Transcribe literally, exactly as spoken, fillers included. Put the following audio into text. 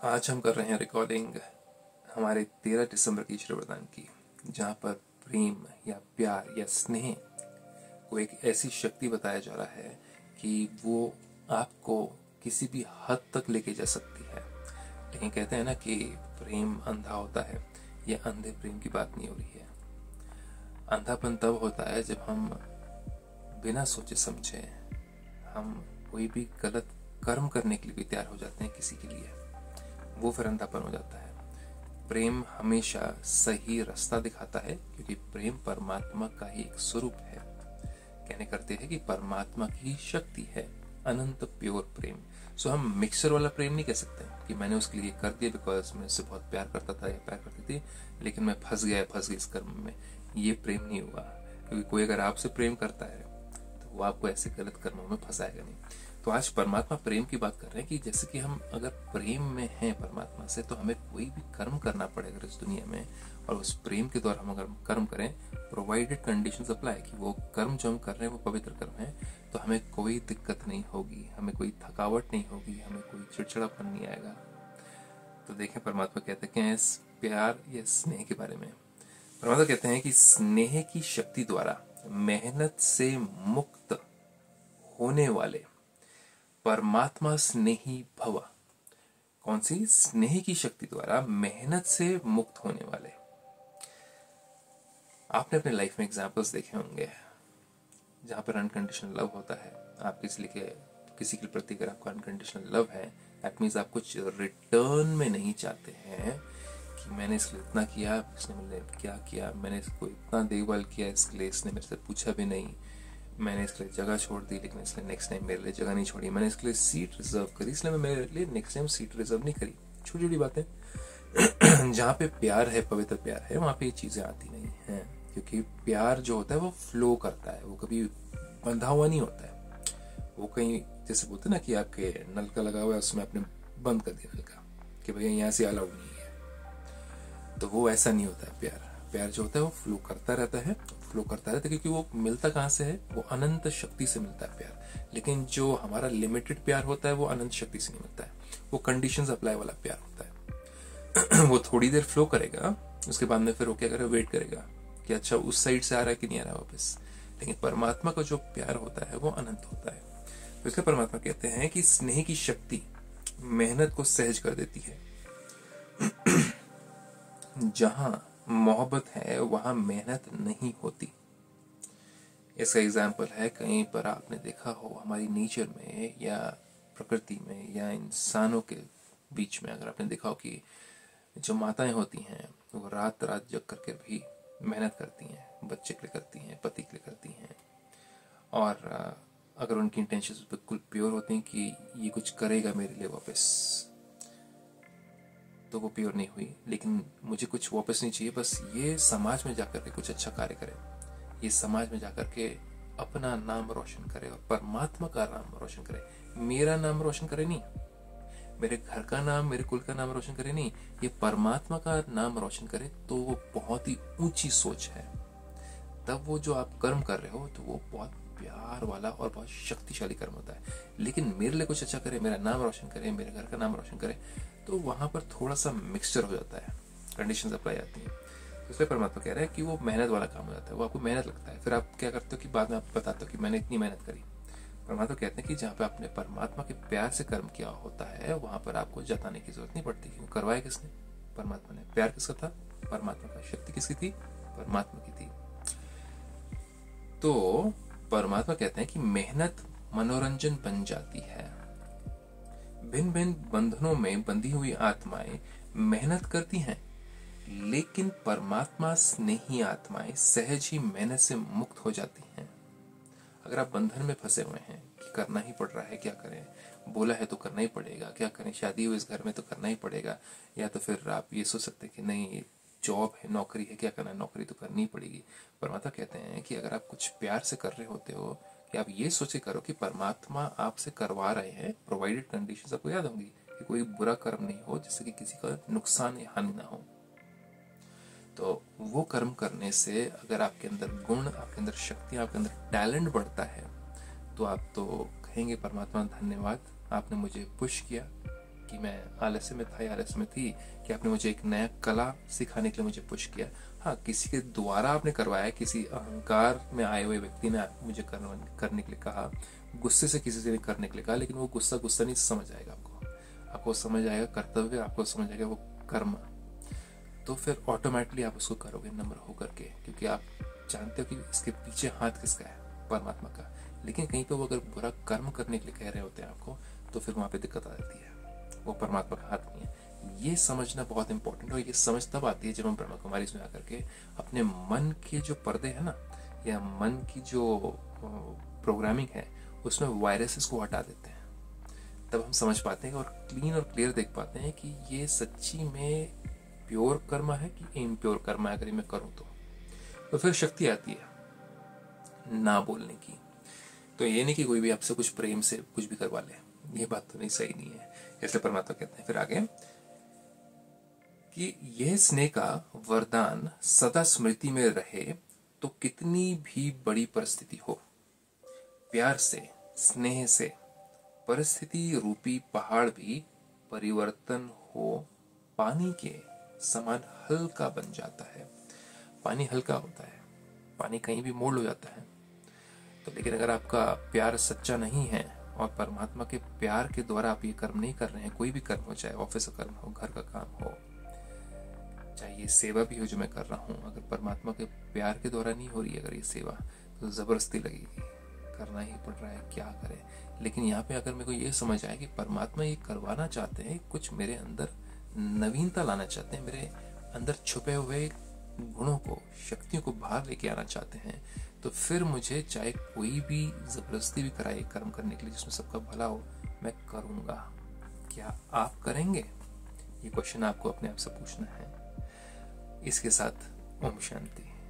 आज हम कर रहे हैं रिकॉर्डिंग हमारे तेरह दिसंबर की ईश्वर वरदान की, जहाँ पर प्रेम या प्यार या स्नेह को एक ऐसी शक्ति बताया जा रहा है कि वो आपको किसी भी हद तक लेके जा सकती है। लेकिन कहते हैं ना कि प्रेम अंधा होता है। ये अंधे प्रेम की बात नहीं हो रही है। अंधापन तब होता है जब हम बिना सोचे समझे हम कोई भी गलत कर्म करने के लिए भी तैयार हो जाते हैं किसी के लिए, वो फिर अंधापन हो जाता है। प्रेम हमेशा सही रास्ता दिखाता है, क्योंकि प्रेम परमात्मा का ही एक स्वरूप है। कहने करते हैं कि परमात्मा की शक्ति है अनंत प्योर प्रेम। सो हम मिक्सर वाला प्रेम नहीं कह सकते कि मैंने उसके लिए कर दिया बिकॉज मैं उससे बहुत प्यार करता था या प्यार करती थी, लेकिन मैं फंस गया फंस गई इस कर्म में। ये प्रेम नहीं हुआ, क्योंकि कोई अगर आपसे प्रेम करता है तो वो आपको ऐसे गलत कर्मों में फंसाएगा नहीं। तो आज परमात्मा प्रेम की बात कर रहे हैं कि जैसे कि हम अगर प्रेम में हैं परमात्मा से, तो हमें कोई भी कर्म करना पड़ेगा इस दुनिया में, और उस प्रेम के द्वारा हम अगर कर्म करें, प्रोवाइडेड कंडीशंस अप्लाई, कि वो कर्म जो हम कर रहे हैं वो पवित्र कर्म है, तो हमें कोई दिक्कत नहीं होगी, हमें कोई थकावट नहीं होगी, हमें कोई चिड़चिड़ापन नहीं आएगा। तो देखें परमात्मा कहते हैं इस प्यार या स्नेह के बारे में। परमात्मा कहते हैं कि स्नेह की शक्ति द्वारा मेहनत से मुक्त होने वाले परमात्मा स्नेही भव। कौन सी? स्नेह की शक्ति द्वारा मेहनत से मुक्त होने वाले। आपने अपने लाइफ में एग्जांपल्स देखे होंगे जहां पर अनकंडीशनल लव होता है। आप किसी के किसी के प्रति अगर आपका अनकंडीशनल लव है, दैट मीन्स आप कुछ रिटर्न में नहीं चाहते हैं कि मैंने इसके लिए इतना किया, इसने मुझे क्या किया, मैंने इसको इतना देखभाल किया इसके लिए, इसने मेरे से पूछा भी नहीं, मैंने इसके लिए जगह छोड़ दी लेकिन इसने नेक्स्ट टाइम मेरे लिए जगह नहीं छोड़ी, मैंने इसके लिए सीट रिजर्व करी इसलिए मैं मेरे लिए नेक्स्ट टाइम सीट रिजर्व नहीं करी। छोटी छोटी बातें। जहाँ पे प्यार है, पवित्र प्यार है, वहाँ पे ये चीजें आती नहीं हैं, क्योंकि प्यार जो होता है वो फ्लो करता है, वो कभी बंधा हुआ नहीं होता है। वो कहीं जैसे बोलते ना कि आपके नल का लगा हुआ है, उसमें आपने बंद कर दिया नल का कि भैया यहाँ से अलाउड नहीं है, तो वो ऐसा नहीं होता है। प्यार प्यार जो होता है वो फ्लो करता रहता है, फ्लो करता रहता है, क्योंकि वो मिलता कहाँ से है? वो अनंत शक्ति से मिलता है प्यार। लेकिन जो हमारा लिमिटेड प्यार होता है वो अनंत शक्ति से नहीं मिलता है, वो कंडीशंस अप्लाई वाला प्यार होता है। वो थोड़ी देर फ्लो करेगा, उसके बाद में फिर वो क्या करेगा? वेट करेगा कि अच्छा उस साइड से आ रहा है कि नहीं आ रहा वापस। लेकिन परमात्मा का जो प्यार होता है वो अनंत होता है। तो इसलिए परमात्मा कहते हैं कि स्नेह की शक्ति मेहनत को सहज कर देती है। जहां मोहब्बत है वहां मेहनत नहीं होती। इसका एग्जाम्पल है, कहीं पर आपने देखा हो हमारी नेचर में या प्रकृति में या इंसानों के बीच में, अगर आपने देखा हो कि जो माताएं होती हैं वो रात रात जग करके भी मेहनत करती हैं, बच्चे के लिए करती हैं, पति के लिए करती हैं, और अगर उनकी इंटेंशन बिल्कुल प्योर होती हैं कि ये कुछ करेगा मेरे लिए वापस, तो वो प्योर नहीं हुई। लेकिन मुझे कुछ वापस नहीं चाहिए, बस ये समाज में जाकर के कुछ अच्छा कार्य करे, ये समाज में जाकर के अपना नाम रोशन करे और परमात्मा का नाम रोशन करे। मेरा नाम रोशन करे नहीं, मेरे घर का नाम, मेरे कुल का नाम रोशन करे नहीं, ये परमात्मा का नाम रोशन करे, तो वो बहुत ही ऊंची सोच है। तब वो जो आप कर्म कर रहे हो तो वो बहुत प्यार वाला और बहुत शक्तिशाली कर्म होता है। लेकिन मेरे लिए कुछ अच्छा करे, मेरा नाम रोशन करे, मेरे घर का नाम रोशन करे, तो वहां पर थोड़ा सा मिक्सचर हो जाता है, कंडीशंस अप्लाई आती हैं। इसलिए परमात्मा कह रहा है कि वो मेहनत वाला काम हो जाता है, वो आपको मेहनत लगता है। फिर आप क्या करते हो कि बाद में आप बताते हो कि मैंने इतनी मेहनत करी। परमात्मा कहते हैं कि जहाँ पे आपने परमात्मा के प्यार से कर्म किया होता है वहां पर आपको जताने की जरूरत नहीं पड़ती। क्यों? करवाया किसने? परमात्मा ने। प्यार किसका था? परमात्मा का। शक्ति किसकी थी? परमात्मा की थी। तो परमात्मा कहते हैं कि मेहनत मनोरंजन बन जाती है। भिन्न भिन्न बंधनों में बंधी हुई आत्माएं मेहनत करती हैं, लेकिन परमात्मा स्नेही आत्माएं सहज ही मेहनत से मुक्त हो जाती हैं। अगर आप बंधन में फंसे हुए हैं कि करना ही पड़ रहा है, क्या करें, बोला है तो करना ही पड़ेगा, क्या करें, शादी हुई इस घर में तो करना ही पड़ेगा, या तो फिर आप ये सोच सकते हैं कि नहीं जॉब है, नौकरी है, क्या करना है, नौकरी तो करनी ही पड़ेगी। परमात्मा कहते हैं कि अगर आप कुछ प्यार से कर रहे होते हो, कि आप ये सोचे करो कि परमात्मा आपसे करवा रहे हैं, प्रोवाइडेड कंडीशंस आपको याद होंगी कि कोई बुरा कर्म नहीं हो जिससे कि किसी का नुकसान या हानि ना हो। तो वो कर्म करने से अगर आपके अंदर गुण, आपके अंदर शक्ति, आपके अंदर टैलेंट बढ़ता है, तो आप तो कहेंगे परमात्मा धन्यवाद, आपने मुझे पुश किया कि मैं आलस्य में था या आलस्य में थी, कि आपने मुझे एक नया कला सिखाने के लिए मुझे पुश किया। हाँ, किसी के द्वारा आपने करवाया, किसी अहंकार में आए हुए व्यक्ति ने मुझे करने के लिए कहा, गुस्से से किसी से करने के लिए कहा, लेकिन वो गुस्सा गुस्सा नहीं समझ आएगा आपको आपको समझ आएगा कर्तव्य, आपको समझ आएगा वो कर्म। तो फिर ऑटोमेटिकली आप उसको करोगे नम्र होकर के, क्योंकि आप जानते हो कि इसके पीछे हाथ किसका है, परमात्मा का। लेकिन कहीं पे वो अगर बुरा कर्म करने के लिए कह रहे होते हैं आपको, तो फिर वहां पे दिक्कत आ जाती है, वो परमात्मा का हाथ नहीं है। ये समझना बहुत इंपॉर्टेंट है, और ये समझ तब आती है जब हम ब्रह्मा कुमारी में आकर के अपने मन के जो पर्दे है ना, या मन की जो प्रोग्रामिंग है, उसमें वायरसेस को हटा देते हैं। तब हम समझ पाते हैं और क्लीन और क्लियर देख पाते हैं कि ये सच्ची में प्योर कर्म है कि इम्प्योर कर्म है। अगर मैं करूं तो तो फिर शक्ति आती है ना बोलने की। तो ये नहीं कि कोई भी आपसे कुछ प्रेम से कुछ भी करवा ले, ये बात तो नहीं, सही नहीं है। इसलिए परमात्मा कहते हैं फिर आगे कि यह स्नेह का वरदान सदा स्मृति में रहे, तो कितनी भी बड़ी परिस्थिति हो, प्यार से स्नेह से परिस्थिति रूपी पहाड़ भी परिवर्तन हो पानी के समान हल्का बन जाता है। पानी हल्का होता है, पानी कहीं भी मोड़ हो जाता है। तो लेकिन अगर आपका प्यार सच्चा नहीं है और परमात्मा के प्यार के द्वारा आप ये कर्म नहीं कर रहे हैं, कोई भी कर्म हो, चाहे ऑफिस का कर्म हो, घर का काम हो, चाहे ये सेवा भी हो जो मैं कर रहा हूँ, अगर परमात्मा के प्यार के द्वारा नहीं हो रही है अगर ये सेवा, तो जबरदस्ती लगेगी, करना ही पड़ रहा है, क्या करें। लेकिन यहाँ पे अगर मेरे को ये समझ आए कि परमात्मा ये करवाना चाहते हैं, कुछ मेरे अंदर नवीनता लाना चाहते हैं, मेरे अंदर छुपे हुए गुणों को, शक्तियों को बाहर लेके आना चाहते हैं, तो फिर मुझे चाहे कोई भी जबरदस्ती भी कराए कर्म करने के लिए जिसमें सबका भला हो, मैं करूंगा। क्या आप करेंगे? ये क्वेश्चन आपको अपने आप से पूछना है। इसके साथ ओम शांति।